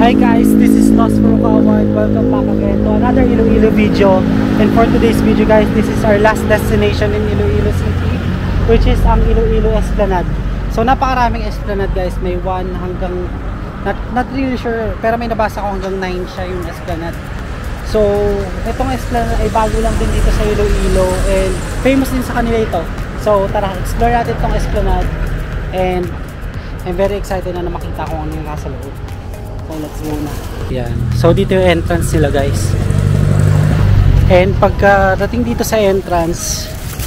Hi guys, this is Lost Furukawa and welcome back again to another Iloilo video. And for today's video guys, this is our last destination in Iloilo City, which is ang Iloilo Esplanade. So napakaraming Esplanade guys, may 1 hanggang not really sure, pero may nabasa ko hanggang 9 siya yung Esplanade. So itong Esplanade ay bago lang din dito sa Iloilo and famous din sa kanila ito. So tara, explore natin itong Esplanade and I'm very excited na makita ko ano yung nasa loob. So let's muna. Yan. So dito yung entrance nila guys. And pagkadating dito sa entrance,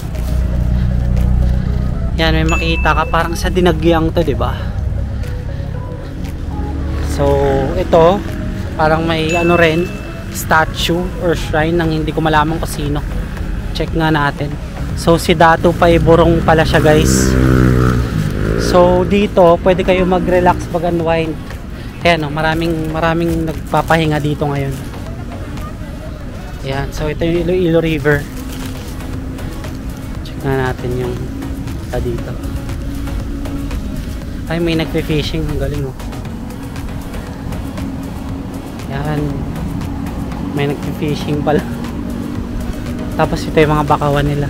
yan, may makita ka parang sa Dinagyang to, 'di ba? So ito parang may ano rin, statue or shrine ng hindi ko malaman kung sino. Check nga natin. So si Datu Paiborong pala siya guys. So dito pwede kayo mag-relax, mag-unwind. Ayan o, maraming nagpapahinga dito ngayon. Ayan, so ito yung Iloilo River. Check na natin yung dito. Ay, may nagpe-fishing, ang galing o. Ayan, may nagpe-fishing pala. Tapos ito yung mga bakawan nila.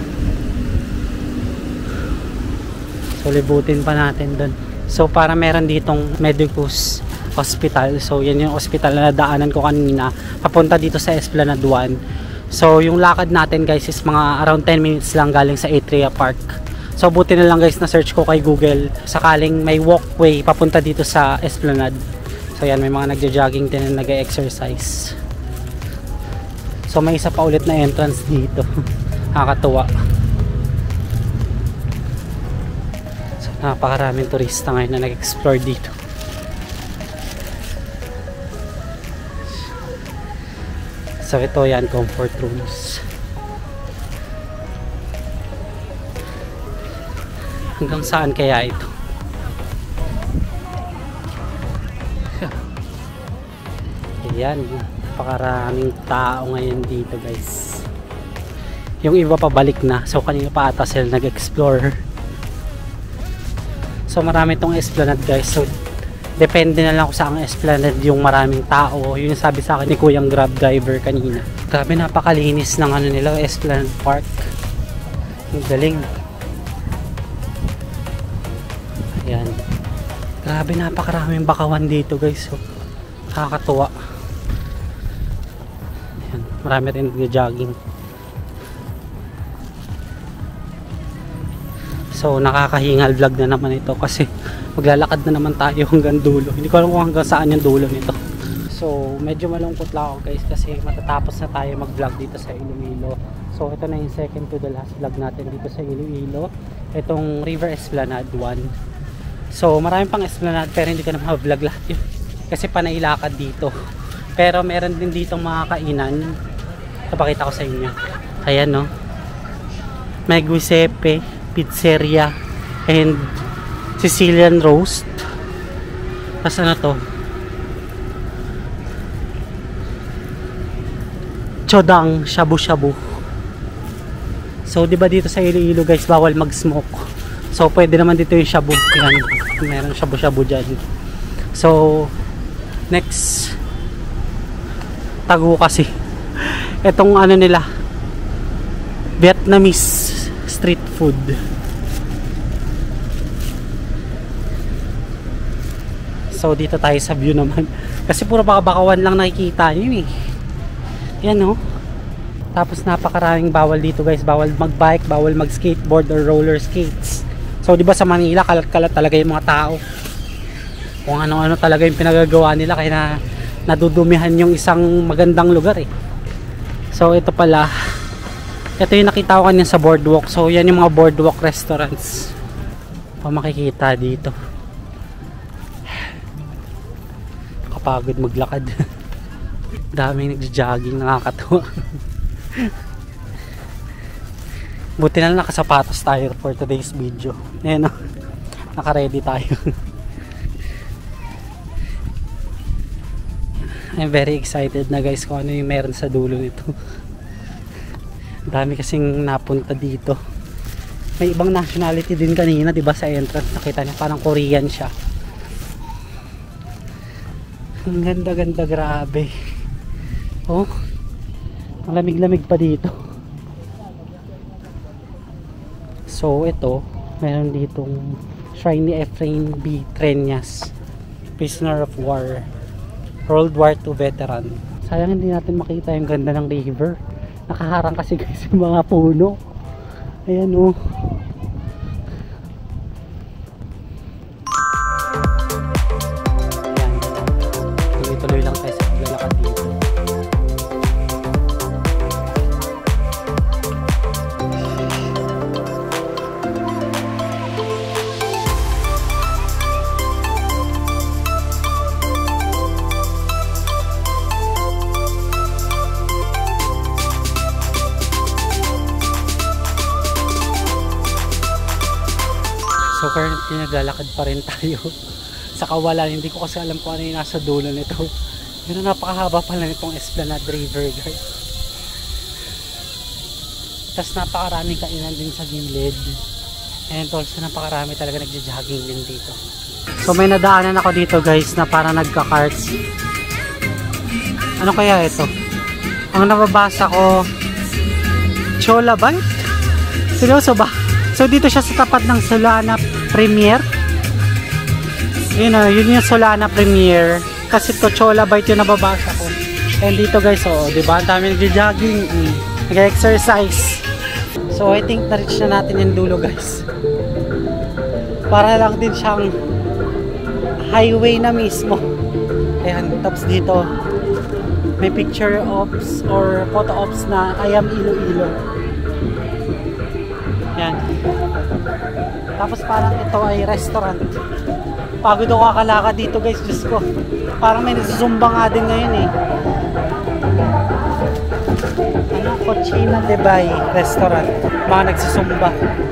So libutin pa natin doon. So para meron ditong Medicus Hospital. So yan yung hospital na nadaanan ko kanina papunta dito sa Esplanade 1. So yung lakad natin guys is mga around 10 minutes lang galing sa Atria Park. So buti na lang guys na search ko kay Google sakaling may walkway papunta dito sa Esplanade. So yan, may mga nagja-jogging din na nag-exercise. So may isa pa ulit na entrance dito. Nakakatuwa. So napakaraming turista ngayon na nag-explore dito. So ito yan, comfort rooms. Hanggang saan kaya ito? Ayan, napakaraming tao ngayon dito guys. Yung iba pabalik na. So kanina pa ata sila nag-explore. So marami tong Esplanade guys. So depende na lang kung saan ang Esplanade yung maraming tao. Yun yung sabi sa akin ni Kuyang Grab driver kanina. Grabe, napakalinis ng ano nila, Esplanade Park. Ang galing. Ayan. Grabe, napakaraming bakawan dito guys. So, nakakatuwa. Ayan. Marami rin nag-jogging. So nakakahingal vlog na naman ito kasi maglalakad na naman tayo hanggang dulo. Hindi ko alam kung hanggang saan yung dulo nito. So medyo malungkot lang ako guys kasi matatapos na tayo mag vlog dito sa Iloilo. So ito na yung second to the last vlog natin dito sa Iloilo. Itong River Esplanade 1. So marami pang Esplanade pero hindi ko na ma-vlog lahat yun kasi panailakad dito. Pero meron din ditong mga kainan. Ipakita ko sa inyo. Ayan no, may Giuseppe Pizzeria and Sicilian Roast. Tapos ano to, Chodang Shabu Shabu. So diba dito sa Iloilo guys bawal mag smoke, so pwede naman dito yung shabu. Yan, meron shabu shabu dyan. So next tago kasi etong ano nila, Vietnamese street food. So dito tayo sa view naman kasi puro bakawan lang nakikita nyo eh. Yan no. Tapos napakaraming bawal dito guys. Bawal mag-bike, bawal mag-skateboard or roller skates. So diba sa Manila kalat-kalat talaga yung mga tao. Kung ano-ano talaga yung pinagagawa nila kaya nadudumihan yung isang magandang lugar eh. So ito pala, ito yung nakita ko kanina sa boardwalk. So yan yung mga boardwalk restaurants. Pa makikita dito. Kapagod maglakad. Daming nagja-jogging, nakakatuwa. Buti na lang nakasapatos tayo for today's video. Ayan o, naka-ready tayo. I'm very excited na guys kung ano yung meron sa dulo nito. Dami kasing napunta dito. May ibang nationality din kanina, 'di ba, sa entrance nakita niyo parang Korean siya. Ang ganda-ganda, grabe. Oh, ang lamig-lamig pa dito. So ito, meron ditong shrine ni Efrain B. Treñas, prisoner of war, World War II veteran. Sayang hindi natin makita yung ganda ng river. Nakaharang kasi guys yung mga puno. Ayan oh. Ayan. Tuloy-tuloy lang tayo sa paglalakad dito. So currently naglalakad pa rin tayo sa kawalan. Hindi ko kasi alam kung ano yung nasa dulo nito. Pero napakahaba pala nitong Esplanade River guys. Tapos napakaraming kainan din sa gilid. And also napakarami talaga nagja-jogging din dito. So may nadaanan ako dito guys na parang nagka-carts. Ano kaya ito? Ang nababasa ko, Chola Bite? Seryoso ba? So dito siya sa tapat ng Solana Premier. Yun yung Solana Premier. Kasi to Chola Bite yung nababasa ko. And dito guys, oh, diba? Ang dami nagja-jogging, nag-exercise. So I think na-reach na natin yung dulo guys. Para lang din siyang highway na mismo. Ayan, tapos dito may picture ops or photo ops na I am Iloilo. Yan. Tapos parang ito ay restaurant. Pagod ako kakalakad dito guys, Diyos ko. Parang may nagsusumba nga din ngayon eh. Ano? Cochina de Bay restaurant. Mga nagsusumba.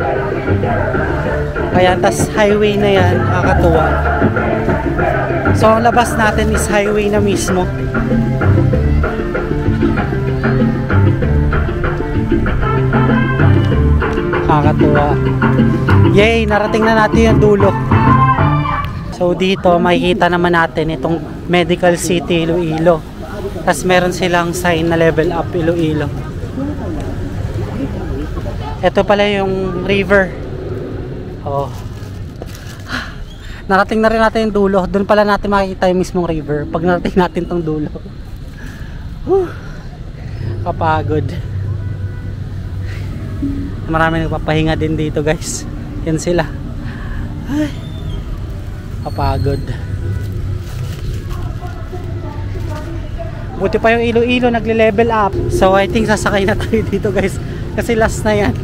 Ayan, tas highway na yan. Nakakatuwa. So ang labas natin is highway na mismo. Nakakatuwa. Yay! Narating na natin yung dulo. So dito makikita naman natin itong Medical City Iloilo. Tapos meron silang sign na level up Iloilo. Ito pala yung river. Oh. Narating na rin natin yung dulo. Doon pala natin makikita yung mismong river pag narating natin tong dulo. Kapagod. Marami nagpapahinga din dito guys. Yan sila. Ay, kapagod. Buti pa yung Iloilo nagle-level up. So I think sasakay na tayo dito guys. Kasi last na yan.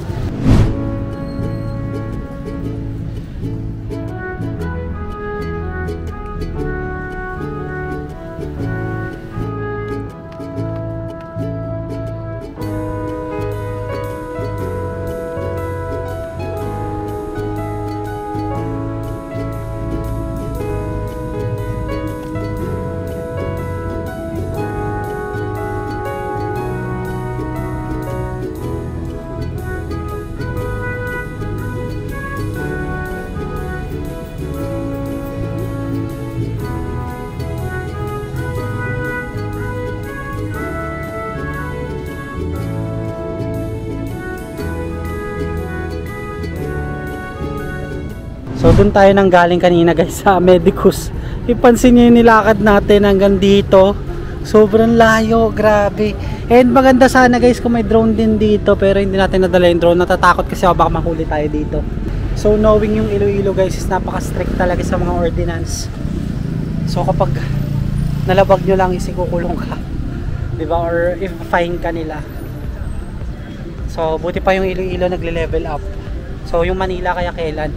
So doon tayo nang galing kanina guys sa Medicus. Ipansin niyo yung nilakad natin hanggang dito. Sobrang layo, grabe. And maganda sana guys kung may drone din dito, pero hindi natin nadala yung drone. Natatakot kasi ako baka mahuli tayo dito. So knowing yung Iloilo guys is napaka-strict talaga sa mga ordinance. So kapag nalabag nyo lang is ikukulong ka, diba? Or if fine ka nila. So buti pa yung Iloilo nagle-level up. So yung Manila kaya kailan?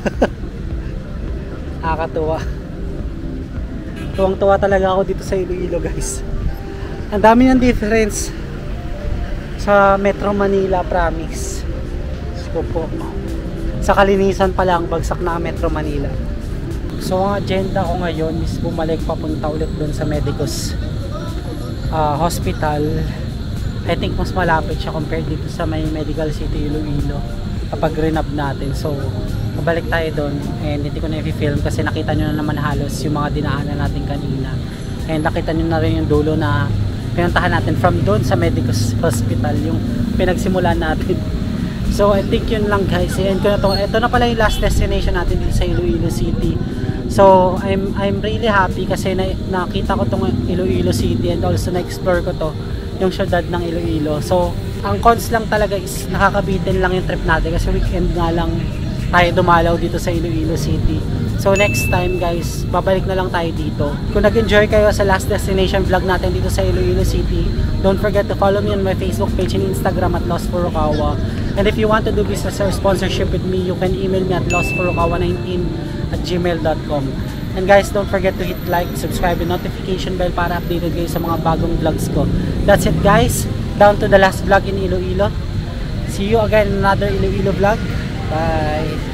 Nakakatuwa. Tuwang-tuwa talaga ako dito sa Iloilo guys. Ang dami ng difference sa Metro Manila, promise. So po, sa kalinisan pa lang bagsak na Metro Manila. So ang agenda ko ngayon is bumalik papunta ulit doon sa Medicus Hospital. I think mas malapit siya compared dito sa may Medical City Iloilo kapag renab natin. So Pabalik tayo doon and hindi ko na i-film kasi nakita nyo na naman halos yung mga dinaanan natin kanina. And nakita nyo na rin yung dulo na pinuntahan natin from doon sa medical hospital, yung pinagsimulan natin. So I think yun lang guys, i-end ko na to. Ito na pala yung last destination natin dito sa Iloilo City. So I'm really happy kasi nakita ko tong Iloilo City and also na-explore ko to, yung syudad ng Iloilo. So ang cons lang talaga is nakakabitin lang yung trip natin kasi weekend nga lang tayo dumalaw dito sa Iloilo City. So next time guys, babalik na lang tayo dito. Kung nag-enjoy kayo sa last destination vlog natin dito sa Iloilo City, don't forget to follow me on my Facebook page and Instagram at Lost Furukawa. And if you want to do business or sponsorship with me, you can email me at lostfurukawa19@gmail.com. And guys, don't forget to hit like, subscribe, and notification bell para updated kayo sa mga bagong vlogs ko. That's it guys, down to the last vlog in Iloilo. See you again in another Iloilo vlog. Bye!